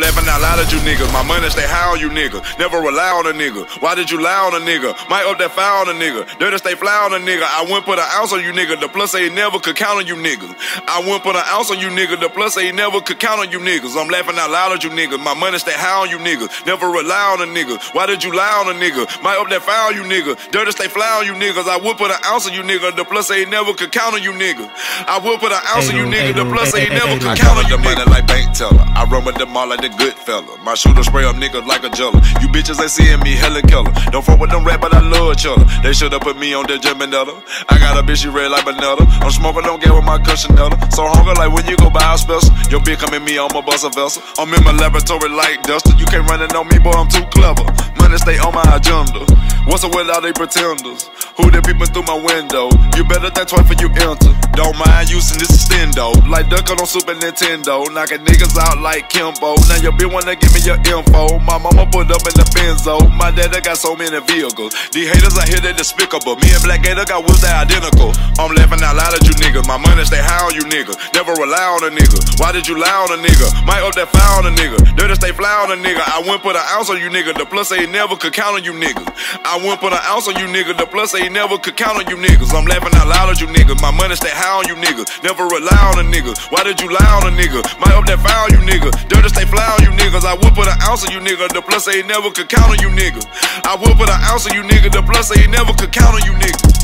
Laughing out loud at you niggas, my money stay high on you nigga. Never rely on a nigga. Why did you lie on a nigga? Might up that foul on a nigga. Dirty stay fly on a nigga. I wouldn't put an ounce on you nigga. The plus ain't never could count on you niggas. I wouldn't put an ounce on you nigga. The plus ain't never could count on you niggas. I'm laughing out loud at you niggas. My money stay high on you niggas. Never rely on a nigga. Why did you lie on a nigga? Might up that foul on you nigga. Dirty stay fly on you niggas. I would put an ounce on you nigga. The plus ain't never could count on you nigga. I would put an ounce on you nigga. The plus ain't never could count on you nigga. Like bank teller. I run with them all like the good fella. My shooter spray up niggas like a jeller. You bitches ain't seeing me hella killer. Don't fuck with them rap, but I love chiller. They shoulda put me on the Geminetta. I got a bitch, she red like Vanilla. I'm smoking, don't get with my cushionella. So hunger like when you go buy a special. Your bitch come at me, I'ma bust a vessel. I'm in my laboratory like Duster. You can't run it on me, boy, I'm too clever. Money stay on my agenda. What's up with all they pretenders? Who they peeping through my window? You better think twice before you enter. Don't mind using this extendo. Like Ducker on Super Nintendo. Knocking niggas out like Kimbo. Now your bitch wanna give me your info. My mama put up in the Benzo. My daddy got so many vehicles. These haters out here, they despicable. Me and Black Gator got whips that identical. I'm laughing out loud at you niggas. My money stay high on you niggas. Never rely on a nigga. Why did you lie on a nigga? Might up that foul on a nigga. Dirty stay fly on a nigga. I wouldn't put an ounce on you nigga. The plus ain't never could count on you niggas. I wouldn't put an ounce on you nigga. The plus ain't never could count on you niggas. I'm laughing out loud at you niggas. My money stay high on you niggas. Never rely on a nigga. Why did you lie on a nigga? Might up that foul on you nigga. Dirty stay fly on you niggas. I would put an ounce on you nigga. The plus ain't never could count on you nigga. I would put an ounce on you nigga. The plus ain't never could count on you nigga.